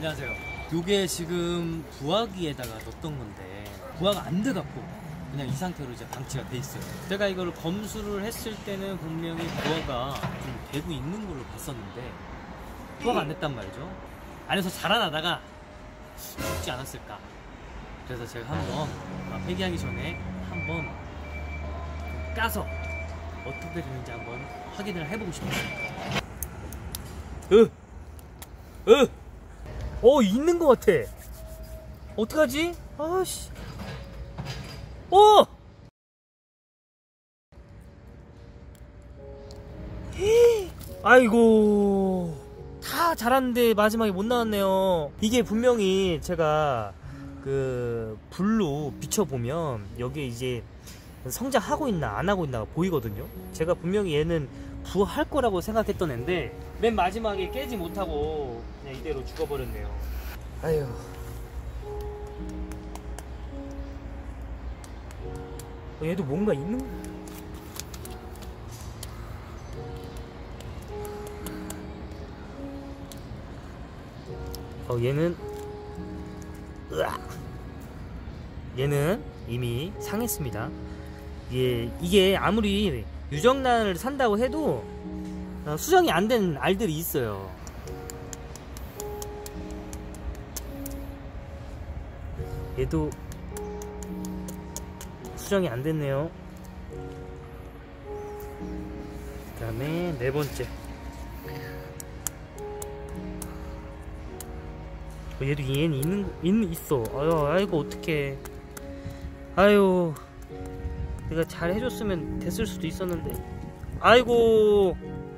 안녕하세요. 요게 지금 부화기에다가 넣었던 건데 부화가 안 돼갖고 그냥 이 상태로 이제 방치가 돼 있어요. 제가 이거를 검수를 했을 때는 분명히 부화가 좀 되고 있는 걸로 봤었는데 부화가 안 됐단 말이죠. 안에서 자라나다가 죽지 않았을까. 그래서 제가 한번 폐기하기 전에 한번 까서 어떻게 되는지 한번 확인을 해보고 싶었습니다. 있는 것 같아. 어떡하지? 아씨. 아이고, 다 자랐는데 마지막에 못 나왔네요. 이게 분명히 제가 그 불로 비춰보면 여기에 이제 성장하고 있나 안 하고 있나 보이거든요. 제가 분명히 얘는 부화할 거라고 생각했던 앤데 맨 마지막에 깨지 못하고 그냥 이대로 죽어버렸네요. 아휴. 얘도 뭔가 있는 얘는 이미 상했습니다. 이게 아무리 유정란을 산다고 해도 수정이 안 된 알들이 있어요. 얘도 수정이 안 됐네요. 그 다음에 네 번째, 얘는 있어. 아이고 어떡해. 아유, 내가 잘 해줬으면 됐을 수도 있었는데. 아이고.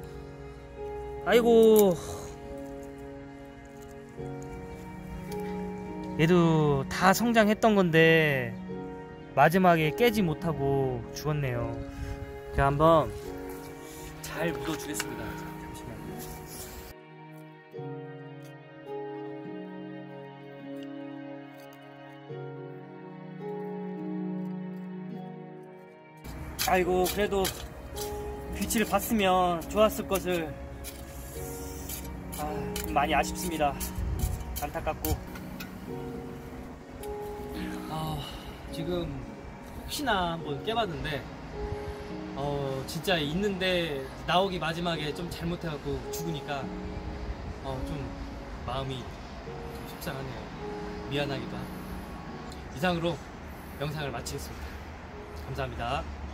얘도 다 성장했던 건데 마지막에 깨지 못하고 죽었네요. 제가 한번 잘 묻어주겠습니다. 잠시만요. 아이고, 그래도 빛을 봤으면 좋았을 것을. 좀 많이 아쉽습니다. 안타깝고. 지금 혹시나 한번 깨봤는데 진짜 있는데 나오기 마지막에 좀 잘못해갖고 죽으니까 좀 마음이 좀 속상하네요. 미안하기도 하고. 이상으로 영상을 마치겠습니다. 감사합니다.